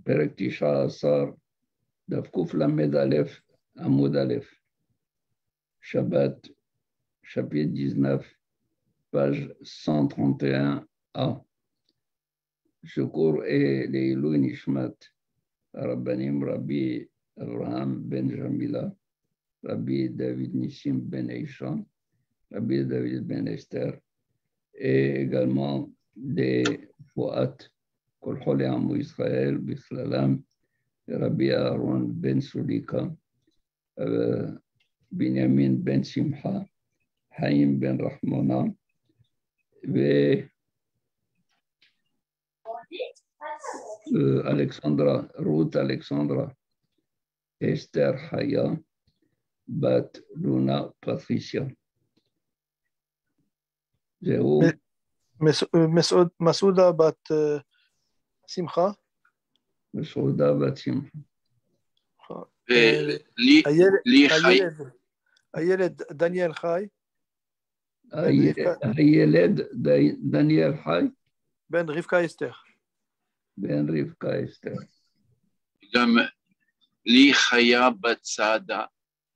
פרק 19, דף קל"א, עמוד א', שבת, chapitre 19, page 131a. שוקור לעילוי נשמת הרבנים רבי אברהם בן ג'מילה, רבי דוד ניסים בן אישן, רבי דוד בן אסתר, et également des poètes, כל חולי עמו ישראל, בכללם רבי אהרון בן סוליקה, בנימין בן שמחה, חיים בן רחמונה, ואלכסנדרה, רות אלכסנדרה, אסתר חיה, בת לונה פטריסיה. זהו. מסעודה בת שמחה. מסעודה בת שמחה. הילד דניאל חי. הילד דניאל חי. בן רבקה אסתר. בן רבקה אסתר. גם לי חיה בת סעדה,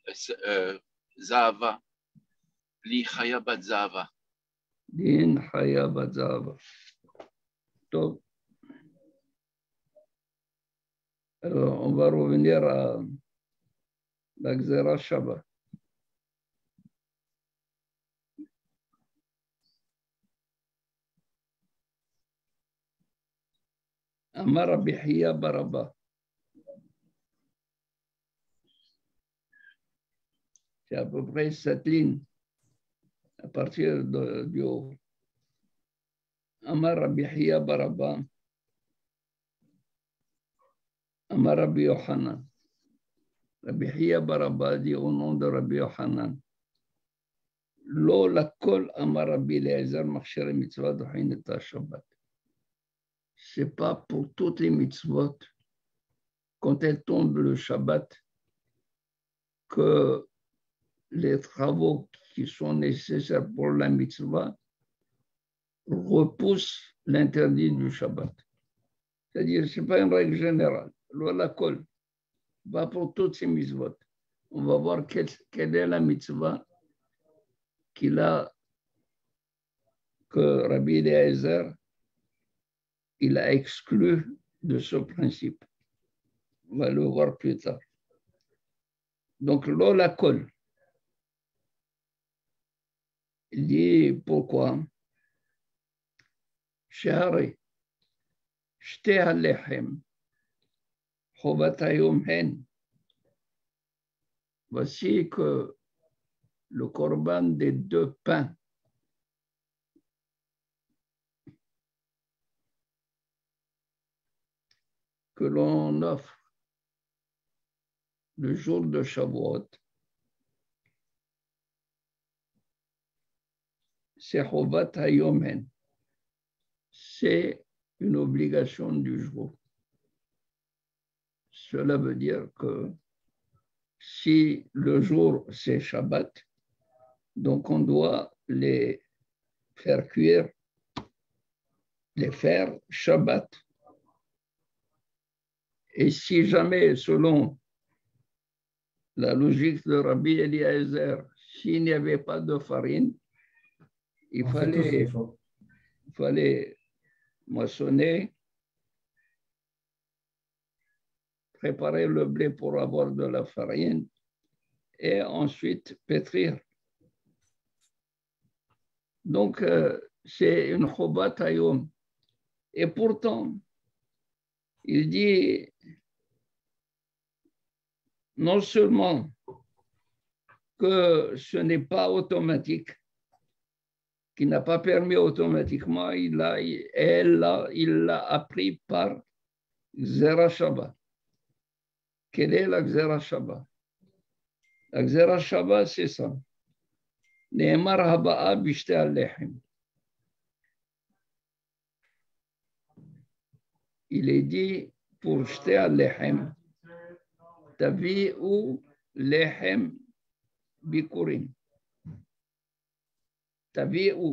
זהבה. לי חיה בת זהבה. דין חיה בת זהבה. טוב. Alors, on va revenir à la Gzera Shabbat. Amar Rabbi Hiya Baraba. C'est à peu près cette ligne, à partir du haut. Amar Rabbi Hiya Baraba. Amar Rabbi Yochanan. Rabbi Hiya Baraba dit au nom de Rabbi Yochanan. Lo lakol Amar Rabbi Eliezer machsher mitzvah d'chin et Shabbat. C'est pas pour toutes les mitzvot, quand elles tombent le Shabbat, que les travaux qui sont nécessaires pour la mitzvah repoussent l'interdit du Shabbat. C'est-à-dire, ce n'est pas une règle générale. La kol, pas pour toutes ces mitzvot. On va voir quelle est la mitzvah que Rabbi Eliezer il a exclu de ce principe. On va le voir plus tard. Donc, la kol. Il dit pourquoi? Shahari, shte halechem. Voici que le korban des deux pains que l'on offre le jour de Shavuot, c'est Chovat Hayomen. C'est une obligation du jour. Cela veut dire que si le jour c'est Shabbat, donc on doit les faire cuire, les faire Shabbat. Et si jamais, selon la logique de Rabbi Eliezer, s'il n'y avait pas de farine, il fallait moissonner, préparer le blé pour avoir de la farine et ensuite pétrir. Donc, c'est une chobat hayom. Et pourtant, il dit non seulement que ce n'est pas automatique, qu'il n'a pas permis automatiquement, il l'a appris par Gzera Shabbat. Quelle est la Gzera Shabbat? La Gzera Shabbat, c'est ça. Ne'emar haba'a bishte al-lechem. Il est dit pour shte al-lechem, tavi'u lechem bikurim. Tavi'u,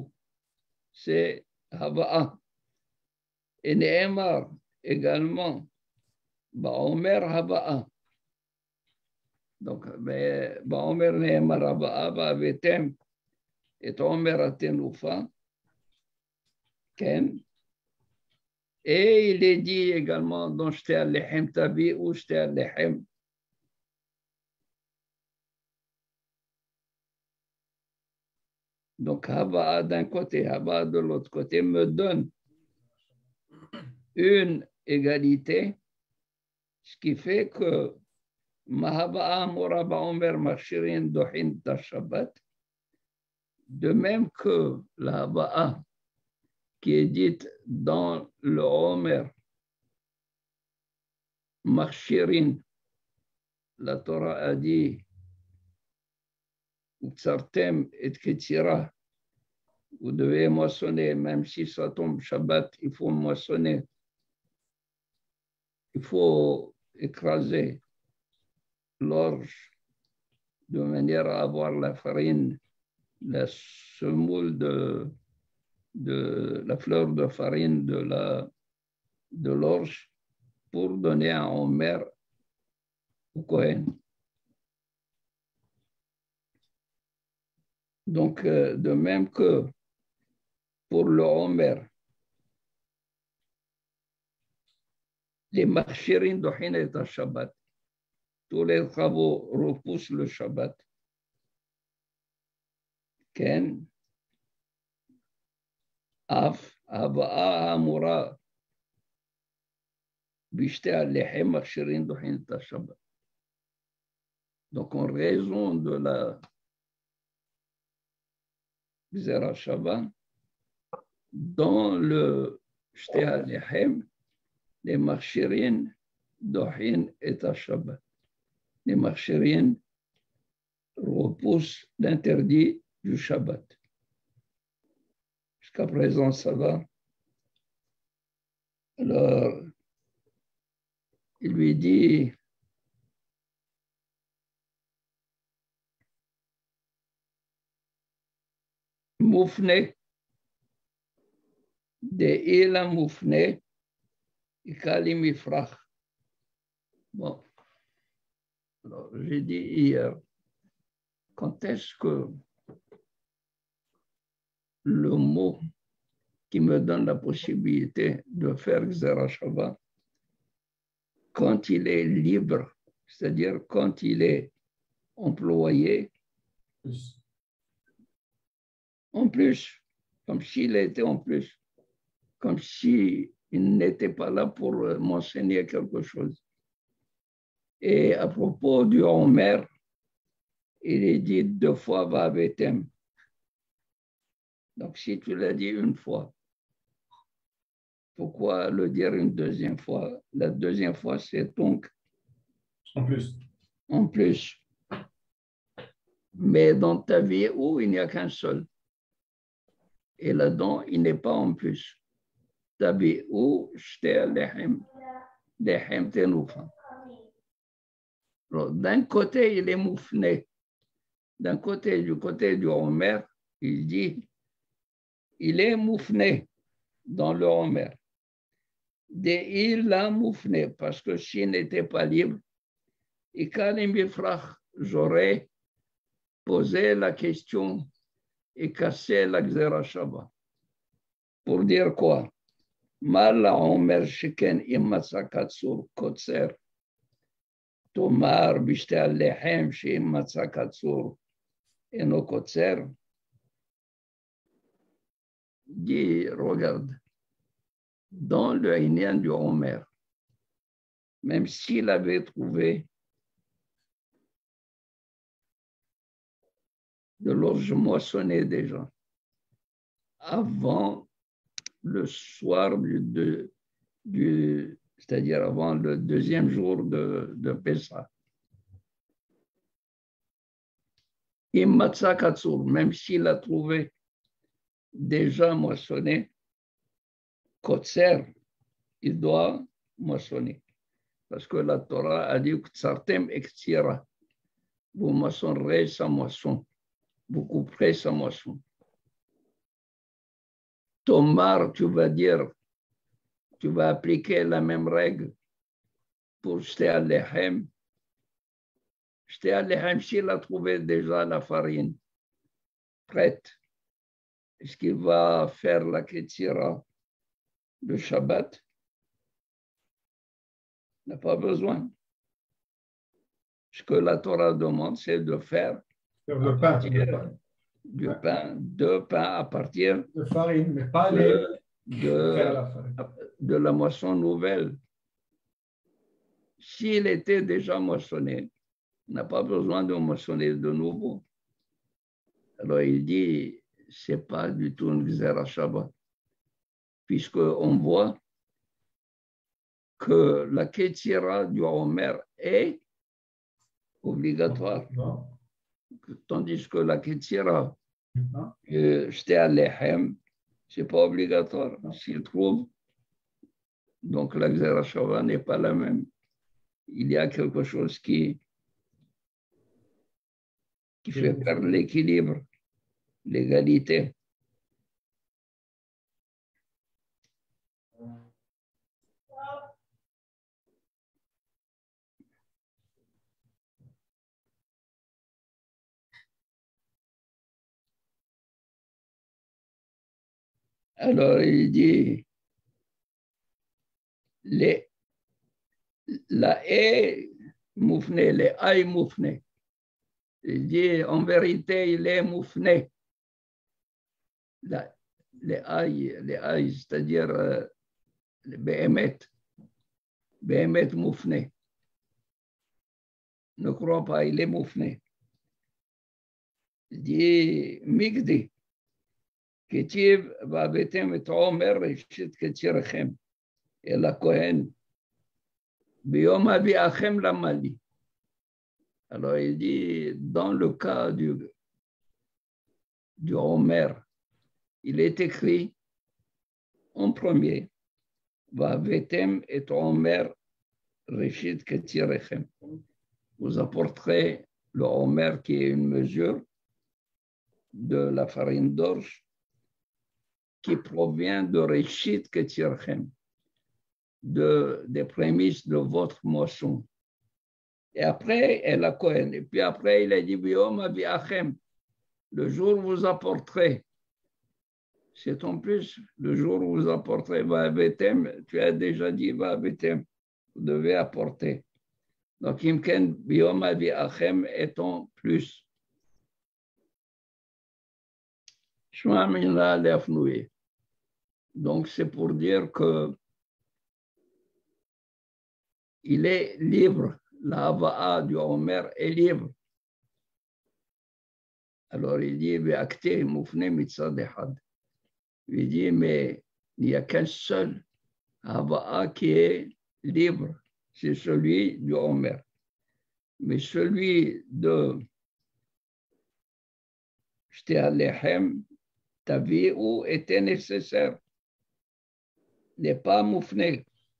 c'est haba'a. Et Ne'emar également, Ba'omer haba'a. Donc, Ba'omer ne'emar haba'a ba'avetem et Omer atenufa. Ken. Et il est dit également dans Shte al-Lechem Tabi ou Shte al-Lechem. Donc, Haba'a d'un côté, Haba'a de l'autre côté me donne une égalité, ce qui fait que Mahaba'a Moraba Omer Machirin Dohin Tashabat, de même que la Haba'a qui est dite dans le Omer Machirin, la Torah a dit Tsartem et Ketira, vous devez moissonner, même si ça tombe Shabbat, il faut moissonner. Il faut écraser l'orge de manière à avoir la farine, la semoule de la fleur de farine de l'orge pour donner un Omer au Kohen. Donc, de même que pour le Omer, les marchirines de Hinet à Shabbat, tous les travaux repoussent le Shabbat. Ken, Af, Haba'a, Hamura, Bishte al-Lechem, marchirines de Hinet à Shabbat. Donc, en raison de la Zera Shabbat, dans le Shte al-Lechem, les marchirines d'Ohin et à Shabbat. Les marchirines repoussent l'interdit du Shabbat. Jusqu'à présent, ça va. Alors, il lui dit, Moufne, de Ila Moufne, Ikalimifrach. Bon, alors j'ai dit hier, quand est-ce que le mot qui me donne la possibilité de faire Xera Shabbat, quand il est libre, c'est-à-dire quand il est employé, en plus, comme s'il était en plus, comme s'il n'était pas là pour m'enseigner quelque chose. Et à propos du Omer, il est dit 2 fois Vavetem. Donc si tu l'as dit une fois, pourquoi le dire une deuxième fois? La deuxième fois, c'est donc en plus. En plus. Mais dans ta vie où il n'y a qu'un seul. Et là-dedans, il n'est pas en plus. Ta vie où Shte Lechem Tenufa. D'un côté, il est moufné. D'un côté, du côté du Omer, il dit, il est moufné dans le Omer. Il l'a moufné, parce que s'il n'était pas libre, j'aurais posé la question et cassé la Xera Shabbat. Pour dire quoi? Mal Omer Sheken Immatsakatsur Kotser. Tomar Bishte al-Lechem Immatsakatsur Eno Kotser. Dit, regarde, dans le Inyan du Omer, même s'il avait trouvé de l'orge moissonnée déjà, avant le soir c'est-à-dire avant le deuxième jour de Pessah. Immatsa Katsur, même s'il a trouvé déjà moissonné, Kotser, il doit moissonner. Parce que la Torah a dit Tsartem Ektira, vous moissonnerez sa moisson, vous couperez sa moisson. Tomar, tu vas dire, tu vas appliquer la même règle pour Shté Alechem. Shté Alechem, s'il a trouvé déjà la farine prête, est-ce qu'il va faire la Ketira le Shabbat? Il n'a pas besoin. Ce que la Torah demande, c'est de faire Le pain, du pain, deux pains à partir de farine, mais pas les faire la farine. de la moisson nouvelle. S'il était déjà moissonné, il n'a pas besoin de moissonner de nouveau. Alors il dit, ce n'est pas du tout une Gzera Shabbat, puisqu'on voit que la Ketira du Omer est obligatoire. Non. Tandis que la Ketira, Non. Shté Alechem, ce n'est pas obligatoire. S'il trouve, donc la Gzera Shabbat n'est pas la même. Il y a quelque chose qui fait perdre l'équilibre, l'égalité. Alors il dit, la haie moufnée, les haïs moufnés. Il dit, en vérité, il est moufné. Les haïs, c'est-à-dire les béhémet moufné. Ne crois pas, il est moufné. Il dit, Migdi, Ketiv va betem et Omer reshit ketirchem. Et la Kohen, Biyom aviachem la Mali. Alors il dit, dans le cas du Omer, il est écrit en premier, Va vetem et Omer reshit ketirchem. Vous apporterez le Omer qui est une mesure de la farine d'orge qui provient de Reshit Ketirchem, des prémices de votre moisson. Et après, elle a Kohen. Et puis après, il a dit, Biom aviachem, le jour où vous apporterez. C'est en plus, le jour où vous apporterez, Va'avetem, tu as déjà dit Va'avetem, vous devez apporter. Donc, Imken, Biom aviachem est en plus. Donc, c'est pour dire que il est libre. La Hava'a du Omer est libre. Alors, il dit, il dit, mais il n'y a qu'un seul Hava'a qui est libre. C'est celui du Omer. Mais celui de Shté Alechem, Tavi'u était nécessaire, n'est pas moufné.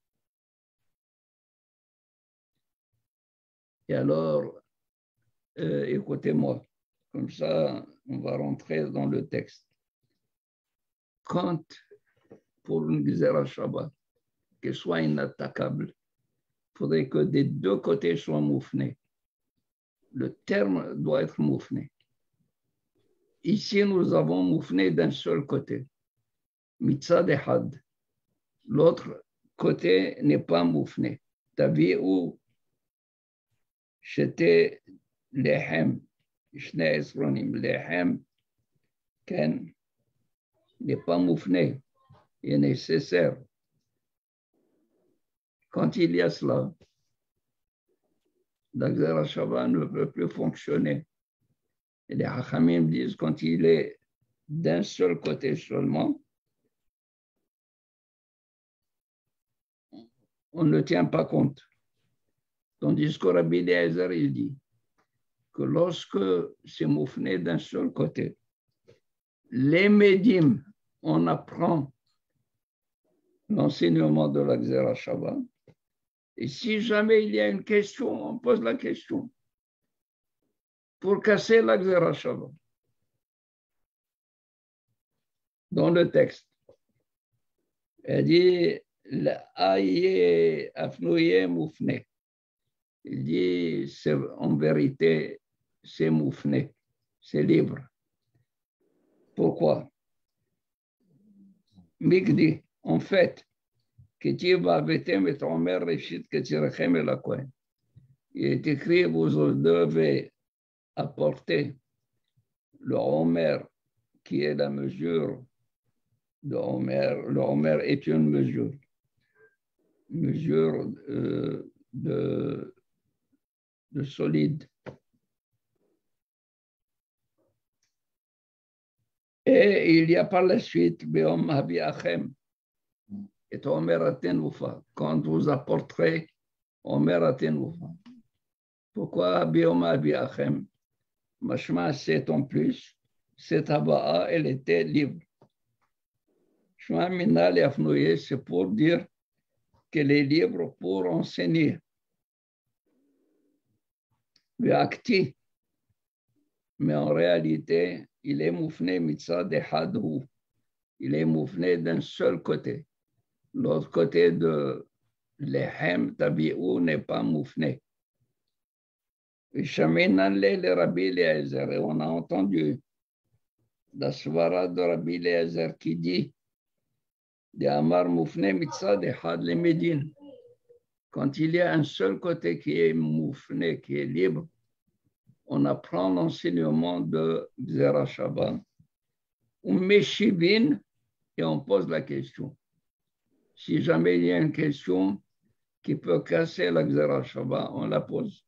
Et alors, écoutez-moi, comme ça, on va rentrer dans le texte. Quand, pour une Gzera Shabbat, qu'elle soit inattaquable, il faudrait que des deux côtés soient moufnés. Le terme doit être moufné. Ici, nous avons moufné d'un seul côté, mitzad ehad. L'autre côté n'est pas moufné. Tavi'u shete lehem, shnei esronim, lehem, ken, n'est pas moufné, il est nécessaire. Quand il y a cela, la Gzera Shabbat ne peut plus fonctionner. Et les Hachamim disent quand il est d'un seul côté seulement, on ne tient pas compte. Tandis que Rabbi Eliezer, il dit que lorsque c'est moufné d'un seul côté, les médim, on apprend l'enseignement de la Gzera Shabbat. Et si jamais il y a une question, on pose la question pour casser la Gzera Shabbat. Dans le texte, elle dit l'Aïe Afnouye Moufne. Il dit, en vérité, c'est moufné, c'est libre. Pourquoi? Migdi, en fait, il est écrit, vous devez apporter le Homer qui est la mesure de Homer. Le Homer est une mesure de solide. Et il y a par la suite, Beom Habi Achem, et Homer Atenoufa, quand vous apporterez Homer Atenoufa. Pourquoi Beom Habi Achem? Mashma, c'est en plus, cette Haba'a, elle était libre. Shma Minal Yafnouye, c'est pour dire qu'elle est libre pour enseigner. Ve'akti, mais en réalité, il est moufné mitzad echadhu. Il est moufné d'un seul côté. L'autre côté de l'Ehem Tabi'ou n'est pas moufné. Et on a entendu la svara de Rabbi Eliezer qui dit de Amar moufné mitzad echad le Médine. Quand il y a un seul côté qui est moufné, qui est libre, on apprend l'enseignement de Gzera Shabbat. On met Shivin et on pose la question. Si jamais il y a une question qui peut casser la Gzera Shabbat, on la pose.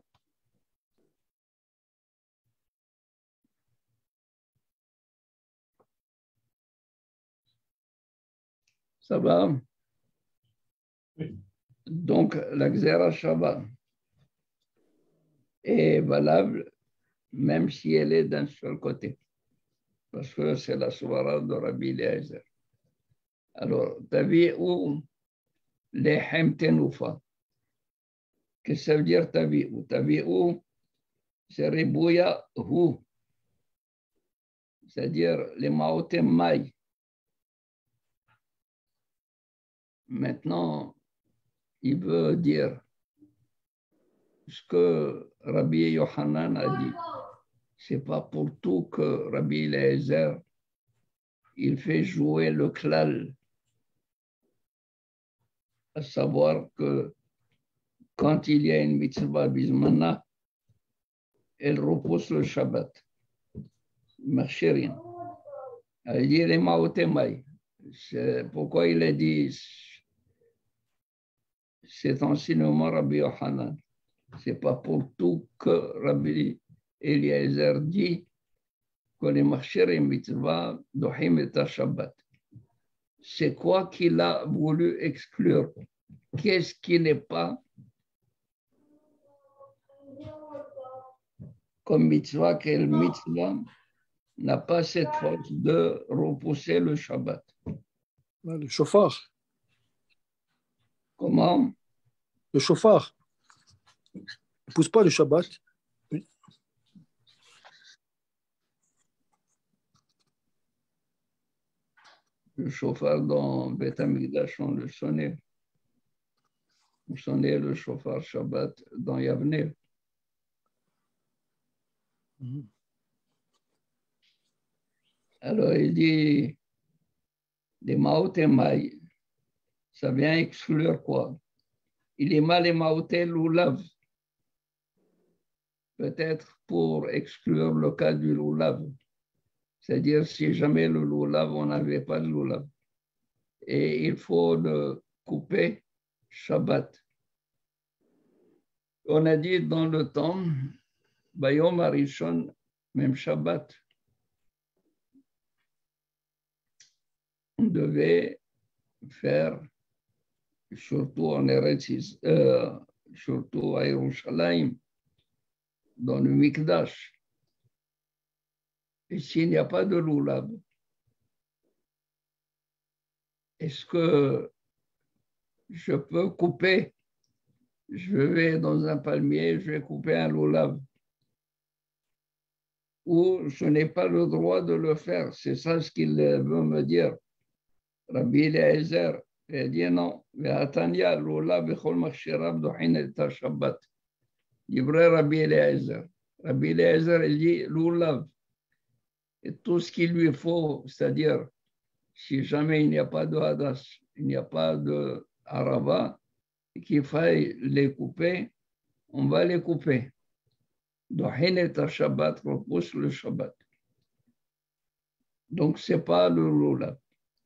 Ça va? Oui. Donc, la Gzera Shabbat est valable même si elle est d'un seul côté. Parce que c'est la soirée de Rabbi Eliezer. Alors, tabi'ou lehem tenoufa. Qu'est-ce que ça veut dire tabi'ou? Tabi'ou, c'est ribouya hu. C'est-à-dire les maotem maï. Maintenant, il veut dire ce que Rabbi Yohanan a dit. C'est pas pour tout que Rabbi Eliezer, il fait jouer le klal. À savoir que quand il y a une mitzvah bismana, elle repousse le Shabbat. Marchérin. Il dit les maotemai. C'est pourquoi il a dit cet enseignement Rabbi Yohanan. C'est pas pour tout que Rabbi Eliezer dit que les marchérin mitzvah dohim et Shabbat. C'est quoi qu'il a voulu exclure? Qu'est-ce qui n'est pas comme mitzvah, quelle mitzvah n'a pas cette force de repousser le Shabbat? Le chauffard. Comment? Le chauffard. Il ne pousse pas le Shabbat. Oui. Le chauffard dans Beth Amikdash, on le sonnait. On sonnait le chauffard Shabbat dans Yavne. Alors il dit, les maotemai, ça vient exclure quoi? Il est mal les maoté loulav. Peut-être pour exclure le cas du loulav. C'est-à-dire si jamais le loulav, on n'avait pas de loulav. Et il faut le couper Shabbat. On a dit dans le temps, Bayom Arishon, même Shabbat, on devait faire, surtout en Eretz, surtout à Yerushalayim, dans le Mikdash. Et s'il n'y a pas de loulav, est-ce que je peux couper? Je vais dans un palmier, je vais couper un loulav. Ou je n'ai pas le droit de le faire. C'est ça ce qu'il veut me dire. Rabbi Eliezer, il dit non. Shabbat. Livré Rabbi Eliezer. Rabbi Eliezer, il dit l'oulav. Et tout ce qu'il lui faut, c'est-à-dire, si jamais il n'y a pas de hadas, il n'y a pas de arava, et qu'il faille les couper, on va les couper. Dohin Shabbat repousse le Shabbat. Donc, ce n'est pas le lulav.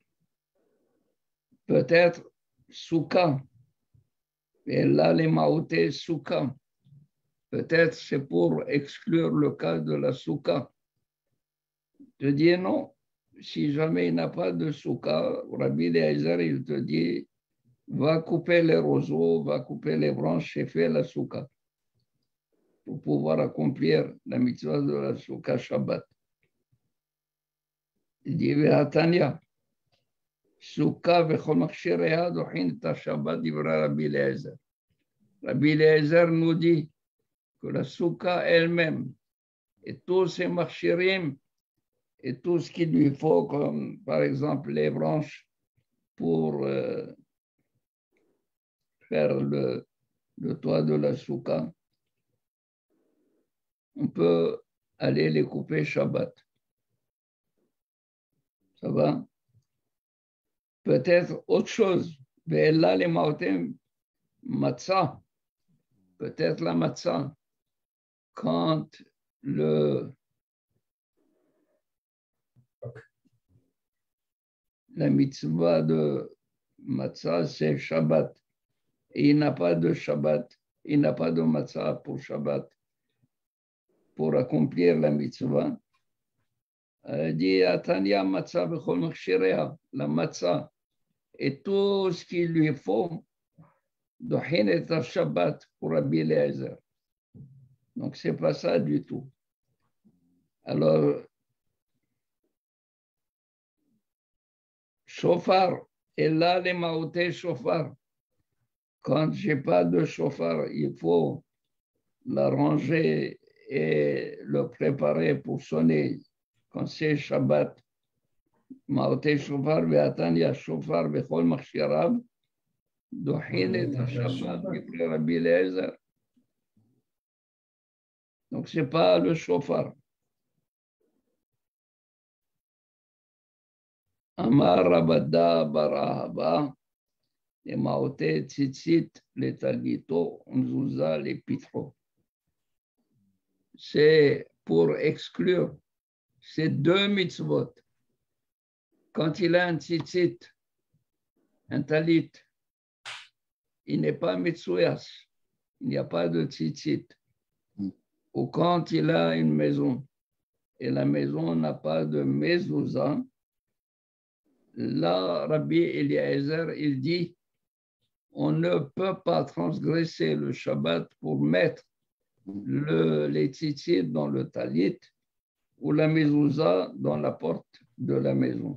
Peut-être Souka. Et là, les maoutés Souka. Peut-être c'est pour exclure le cas de la Souka. Je dis non. Si jamais il n'a pas de Souka, Rabbi Eliezer, il te dit va couper les roseaux, va couper les branches et fais la Souka pour pouvoir accomplir la mitzvah de la Souka Shabbat. Il dit Ve'atanya. Souka v'chol machshireha dochin ta Shabbat divra Rabbi Eliezer. Rabbi Eliezer nous dit que la Souka elle-même et tous ses machshirim et tout ce qu'il lui faut, comme par exemple les branches pour faire le toit de la Souka, on peut aller les couper Shabbat. Ça va? Peut-être autre chose. Mais là, les maotem, matzah. Peut-être la matzah. Quand la mitzvah de matzah, c'est Shabbat. Et il n'a pas de Shabbat. Il n'a pas de matzah pour Shabbat. Pour accomplir la mitzvah. Dit Atania matzah b'chol machshireha, la matzah et tout ce qu'il lui faut dohin et Shabbat pour Rabbi Eliezer. Donc c'est pas ça du tout. Alors chauffard, et là les maoutés chauffard. Quand j'ai pas de chauffard, il faut l'arranger et le préparer pour sonner. Quand c'est Shabbat, Maoté Shofar, Ve'atanya Shofar, Ve'chol Machshirav, Dohin et Shabbat, Yipre Rabbi Eliezer. Donc, ce n'est pas le Shofar. Amar Rabada Barahaba, les Maoté Tzitzit, les Talgito, Onzouza, les Pitro. C'est pour exclure ces deux mitzvot. Quand il a un tzitzit, un talit, il n'est pas mitzuyas, il n'y a pas de tzitzit. Ou quand il a une maison, et la maison n'a pas de mezouza, là, Rabbi Eliezer, il dit, on ne peut pas transgresser le Shabbat pour mettre les tzitzit dans le talit, ou la mezouza dans la porte de la maison.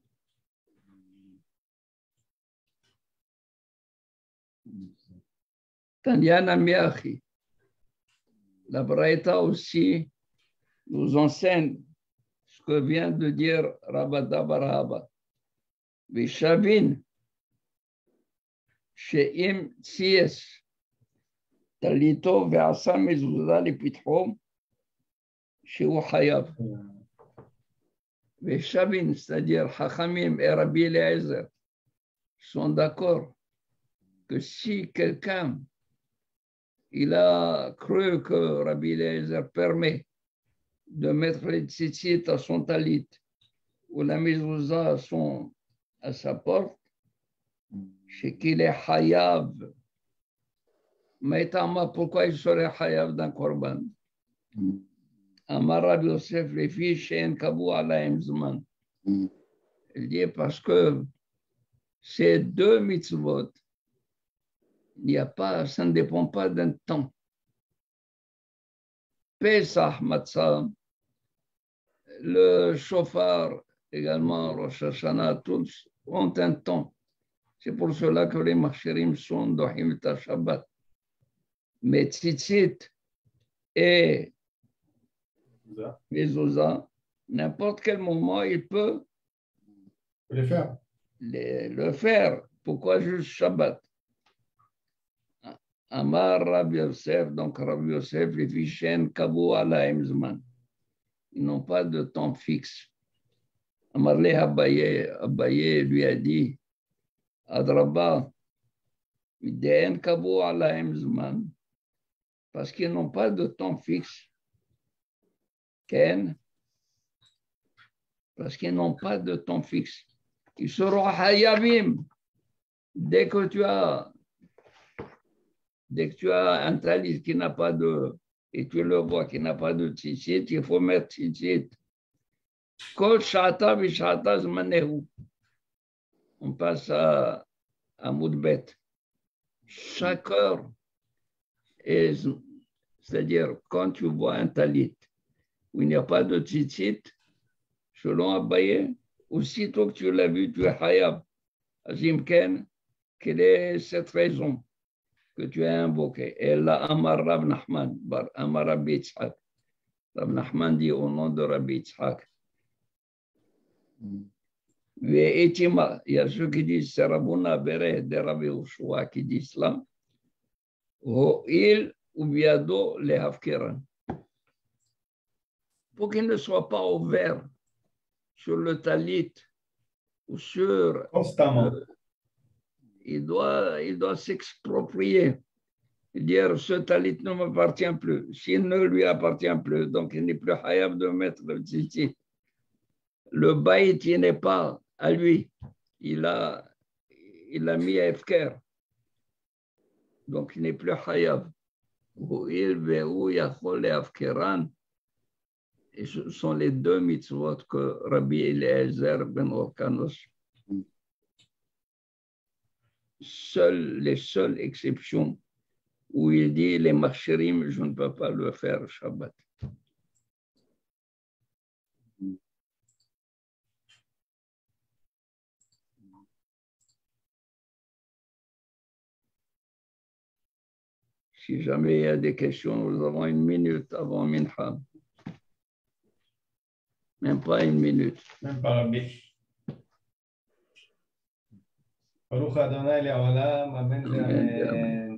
Tanyana Miachi. La Braïta aussi nous enseigne ce que vient de dire Rabada Barahaba. Vishavin, Sheim Tsies, Talito Ve'asa Mezouza Lipitro, Sheu Hayav. Vishavin, c'est-à-dire Hachamim et Rabbi Eliezer, sont d'accord que si quelqu'un il a cru que Rabbi Eliezer permet de mettre les tzitzit à son talit ou la mezouza à sa porte, c'est qu'il est hayav. Maïtama, pourquoi il serait hayav d'un korban? Amar Rabbi Yosef, les filles, she'en kavu alaim zman. Il dit parce que ces deux mitzvot, ça ne dépend pas d'un temps. Pesach, Matzah, le Shofar, également Rosh Hashanah, tous ont un temps. C'est pour cela que les Machshirim sont Dohim ta Shabbat. Mais Tzitzit et Mezouza, n'importe quel moment, il peut le faire. Pourquoi juste Shabbat? Amar Rabbi Yosef, donc Rabbi Yosef, les fichen Kabou Alaim Zman. Ils n'ont pas de temps fixe. Amarle Abaye lui a dit, Adraba, Ideen Kabou Alaim Zman, parce qu'ils n'ont pas de temps fixe. Ken, parce qu'ils n'ont pas de temps fixe. Ils seront hayabim. Dès que tu as un talis qui n'a pas de, et tu le vois qui n'a pas de tzitzit, il faut mettre tzitzit. Kol shata v'shata zmanehu. On passe à Moudbet. Chaque heure, c'est-à-dire quand tu vois un talit où il n'y a pas de tzitzit, selon Abaye, aussitôt que tu l'as vu, tu es hayab. Azimken, quelle est cette raison que tu as invoquée? Et là, Amar Rab Nachman, Amar Rabbi Yitzhak. Rab Nachman dit au nom de Rabbi Yitzhak. Il y a ceux qui disent c'est Rabouna Beret de Rabbi Ushua qui disent cela. Il ou biado les Hafkiran. Pour qu'il ne soit pas ouvert sur le talit ou sur. Constamment. Il doit s'exproprier. Dire ce talit ne m'appartient plus. S'il ne lui appartient plus, donc il n'est plus hayab de mettre le tzitzit. Le baït, il n'est pas à lui. Il a mis à Efker. Donc il n'est plus hayab. Et ce sont les deux mitzvot que Rabbi Eliezer ben Orkanos. Les seules exceptions où il dit les marchérim, je ne peux pas le faire Shabbat. Si jamais il y a des questions, nous avons 1 minute avant Mincha. Même pas 1 minute. Même pas Rabbi. Baruch Adonai Le'olam, Amen.